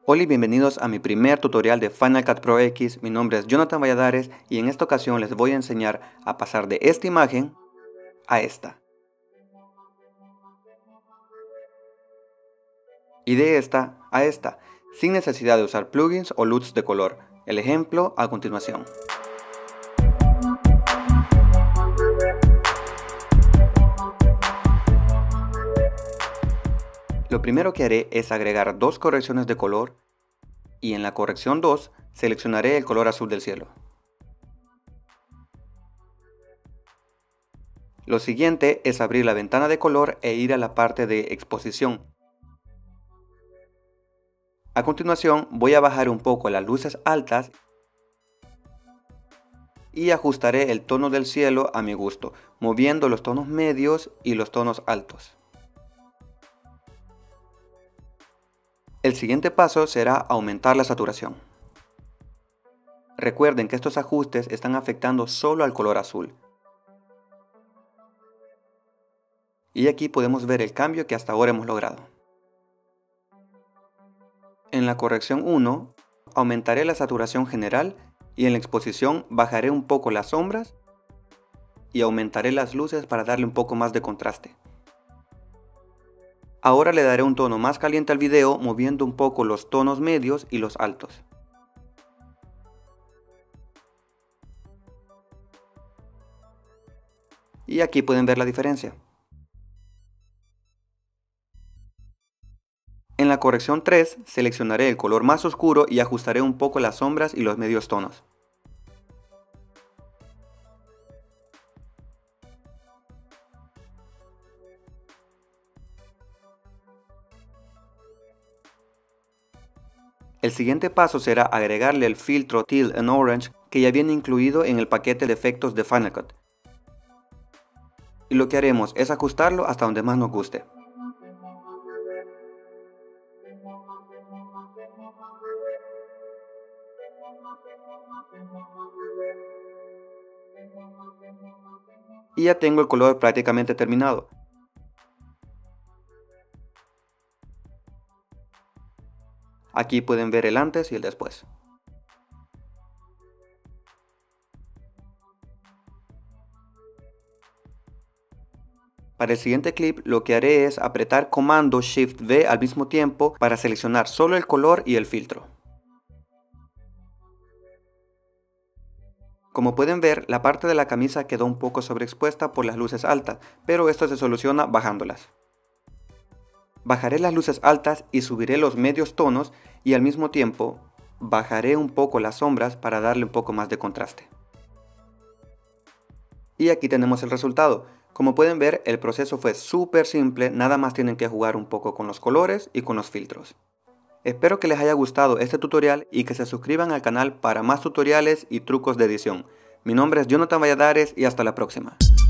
Hola y bienvenidos a mi primer tutorial de Final Cut Pro X. Mi nombre es Jonathan Valladares y en esta ocasión les voy a enseñar a pasar de esta imagen a esta. Y de esta a esta, sin necesidad de usar plugins o LUTs de color. El ejemplo a continuación. Lo primero que haré es agregar dos correcciones de color y en la corrección 2 seleccionaré el color azul del cielo. Lo siguiente es abrir la ventana de color e ir a la parte de exposición. A continuación voy a bajar un poco las luces altas y ajustaré el tono del cielo a mi gusto, moviendo los tonos medios y los tonos altos. El siguiente paso será aumentar la saturación. Recuerden que estos ajustes están afectando solo al color azul. Y aquí podemos ver el cambio que hasta ahora hemos logrado. En la corrección 1, aumentaré la saturación general y en la exposición bajaré un poco las sombras y aumentaré las luces para darle un poco más de contraste. Ahora le daré un tono más caliente al video moviendo un poco los tonos medios y los altos. Y aquí pueden ver la diferencia. En la corrección 3 seleccionaré el color más oscuro y ajustaré un poco las sombras y los medios tonos. El siguiente paso será agregarle el filtro Teal and Orange que ya viene incluido en el paquete de efectos de Final Cut. Y lo que haremos es ajustarlo hasta donde más nos guste. Y ya tengo el color prácticamente terminado. Aquí pueden ver el antes y el después. Para el siguiente clip lo que haré es apretar comando Shift V al mismo tiempo para seleccionar solo el color y el filtro. Como pueden ver, la parte de la camisa quedó un poco sobreexpuesta por las luces altas, pero esto se soluciona bajándolas. Bajaré las luces altas y subiré los medios tonos y al mismo tiempo bajaré un poco las sombras para darle un poco más de contraste. Y aquí tenemos el resultado. Como pueden ver, el proceso fue súper simple, nada más tienen que jugar un poco con los colores y con los filtros. Espero que les haya gustado este tutorial y que se suscriban al canal para más tutoriales y trucos de edición. Mi nombre es Jonathan Valladares y hasta la próxima.